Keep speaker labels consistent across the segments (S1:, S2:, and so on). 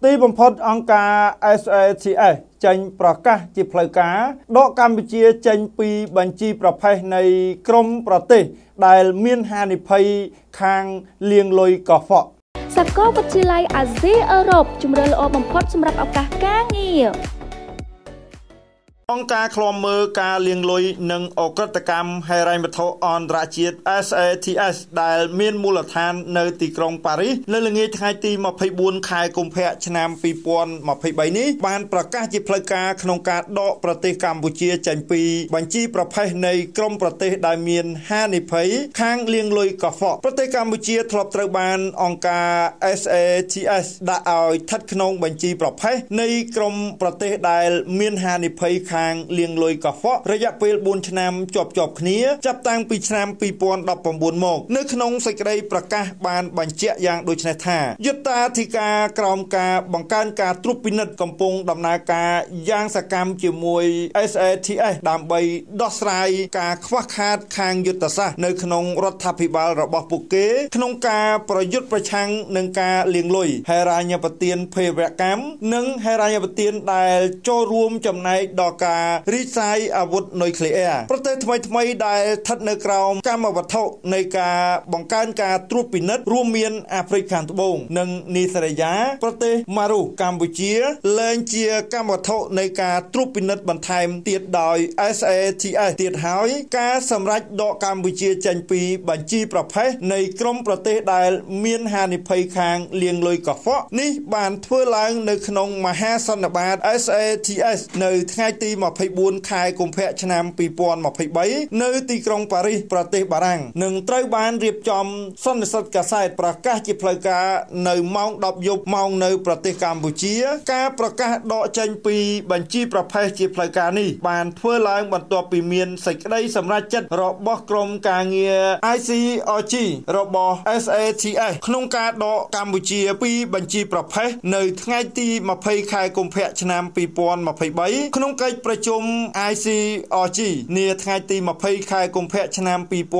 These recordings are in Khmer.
S1: ទីបំផុតអង្គការ SATS ចេញប្រកាសជាផ្លូវការដកកម្ពុជាចេញពីបញ្ជីប្រភេទនៃក្រមប្រទេសដែលមានហានិភ័យខាងលាងលុយកខ្វក់
S2: សាកលវិទ្យាល័យអាស៊ីអឺរ៉ុបជំរឿនល្អបំផុតសម្រាប់ឱកាសការងារ
S1: អង្គការឃ្លាំមើលការលាងលុយនិងអក្រិតកម្មហិរញ្ញវត្ថុអន្តរជាតិ SATS ដែលមានមូលដ្ឋាននៅទីក្រុងប៉ារីសនៅល្ងាចថ្ងៃទី24ខែកុម្ភៈឆ្នាំ2023នេះបានប្រកាសជាផ្លូវការក្នុងការដកប្រទេសកម្ពុជាចេញពីបញ្ជីប្រភេទនៃក្រុមប្រទេសដែលមានហានិភ័យខាងលាងលុយកខ្វក់ប្រទេសកម្ពុជាធ្លាប់ត្រូវបានអង្គការ SATS ដាក់ឲ្យស្ថិតក្នុងបញ្ជីប្រភេទនៃក្រុមប្រទេសដែលមានហានិភ័យខាងលាងលុយកខ្វក់រយៈពេល4ឆ្នាំជាប់គ្នាចាប់តាំងពីឆ្នាំ2019មកនៅក្នុងសេចក្តីប្រកាសបានបញ្ជាក់យ៉ាងដូចនេះថាយុត្តាធិការក្រោមការបង្កើនការត្រួតពិនិត្យកំពុងដំណើរការយ៉ាងសកម្មជាមួយ SATS ដើម្បីដោះស្រាយការខ្វះខាតខាងយុទ្ធសាស្ត្រនៅក្នុងរដ្ឋាភិបាលរបស់ពួកគេក្នុងការប្រយុទ្ធប្រឆាំងនឹងការលាងលុយហិរញ្ញប្បទានភេរវកម្មនិងហិរញ្ញប្បទានដែលចូលរួមចំណែកដល់ការរីកសាយអាវុធនុយក្លេអ៊ែរប្រទេសថ្មីដែលស្ថិតនៅក្រោមកម្មវត្ថុនៃការបង្កើនការត្រួតពិនិត្យរួមមានអាហ្វ្រិកខាងត្បូងនិងនីសេរីយ៉ាប្រទេសម៉ារុកម្ពុជាលែងជាកម្មវត្ថុនៃការត្រួតពិនិត្យបន្ថែមទៀតដោយ SATS ទៀតហើយការសម្រេចដកកម្ពុជាចេញពីបញ្ជីប្រភេទនៃក្រុមប្រទេសដែលមានហានិភ័យខាងលាងលុយកខ្វក់នេះបានធ្វើឡើងនៅក្នុងមហាសន្និបាត SATS នៅថ្ងៃទី24ខែកុម្ភៈឆ្នាំ2023នៅទីក្រុងប៉ារីសប្រទេសបារាំងនឹងត្រូវបានរៀបចំសន្និសីទកាសែតប្រកាសជាផ្លូវការនៅម៉ោង10យប់ម៉ោងនៅប្រទេសកម្ពុជាការប្រកាសដកចេញពីបញ្ជីប្រភេទជាផ្លូវការនេះបានធ្វើឡើងបន្ទាប់ពីមានសេចក្តីសម្រេចចិត្តរបស់ក្រុមការងារ ICRG របស់ SATS ក្នុងការដកកម្ពុជាពីបញ្ជីប្រភេទនៅថ្ងៃទី20ខែកុម្ភៈឆ្នាំ2023ក្នុងកិច្ចប្រជុំ ICRG នាថ្ងៃទី20ខែកុម្ភៈឆ្នាំ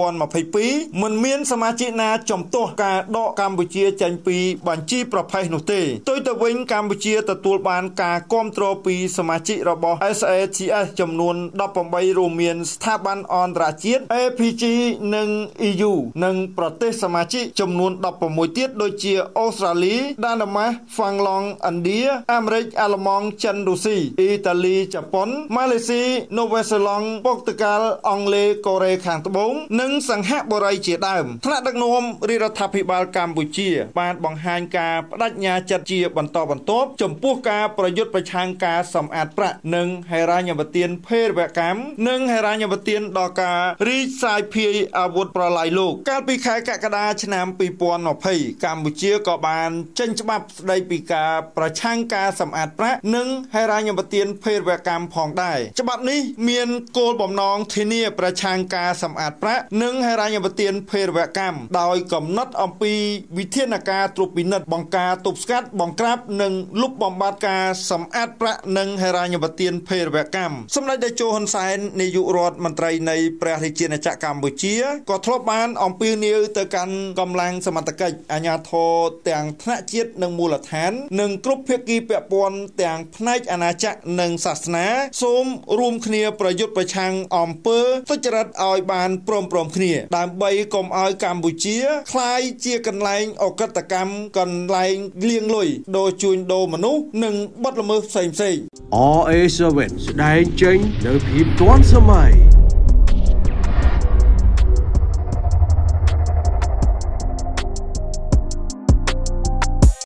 S1: 2022មិនមានសមាជិកណាជំទាស់ការដកកម្ពុជាចេញពីបញ្ជីប្រភេទនោះទេផ្ទុយទៅវិញកម្ពុជាទទួលបានការគាំទ្រពីសមាជិករបស់ SATS ចំនួន18រួមមានស្ថាប័នអន្តរជាតិ APG និង EU និងប្រទេសសមាជិកចំនួន16ទៀតដូចជាអូស្ត្រាលី ដាណឺម៉ាក ហ្វាំងឡង់ ឥណ្ឌា អាមេរិក អាល្លឺម៉ង់ ចិន រុស្ស៊ី អ៊ីតាលី ជប៉ុន ម៉ាឡេស៊ី នូវែលសេឡង់ ប៉ូទុយហ្គាល់ អង់គ្លេស កូរ៉េខាងត្បូងនិងសង្ហបុរីជាដើមថ្នាក់ដឹកនាំរដ្ឋាភិបាលកម្ពុជាបានបង្ហាញការបដិញ្ញាចិត្តជាបន្តបន្ទាប់ចំពោះការប្រយុទ្ធប្រឆាំងការសម្អាតប្រាក់និងហិរញ្ញប្បទានភេរវកម្មនិងហិរញ្ញប្បទានដល់ការរីកសាយភាយអាវុធប្រឡាយលោកកាលពីខែកក្កដាឆ្នាំ2020កម្ពុជាក៏បានចេញច្បាប់ស្តីពីការប្រឆាំងការសម្អាតប្រាក់និងហិរញ្ញប្បទានភេរវកម្មផងដែរច្បាប់នេះមានគោលបំណងធានាប្រឆាំងការសម្អាតប្រាក់និងហិរញ្ញប្បទានភេរវកម្មដោយកំណត់អំពីវិធានការត្រួតពិនិត្យបង្ការទប់ស្កាត់បង្ក្រាបនិងលុបបំបាត់ការសម្អាតប្រាក់និងហិរញ្ញប្បទានភេរវកម្មសម្ដេចតេជោហ៊ុនសែននាយករដ្ឋមន្ត្រីនៃព្រះរាជាណាចក្រកម្ពុជាក៏ធ្លាប់បានអំពាវនាវទៅកាន់កម្លាំងសមត្ថកិច្ចអាជ្ញាធរទាំងថ្នាក់ជាតិនិងមូលដ្ឋាននិងគ្រប់ភាគីពាក់ព័ន្ធទាំងផ្នែកអាណាចក្រនិងសាសនាសូមរួមគ្នាប្រយុទ្ធប្រឆាំងអំពើទុច្ចរិតឲ្យបានព្រមគ្នាដើម្បីកុំឲ្យកម្ពុជាក្លាយជាកន្លែងអក្រិតកម្មកន្លែងលាងលុយដូរជួញដូរមនុស្សនិងបទល្មើសផ្សេង
S3: RA7 ស្ដែងចេញនៅភាពទាន់សម័យ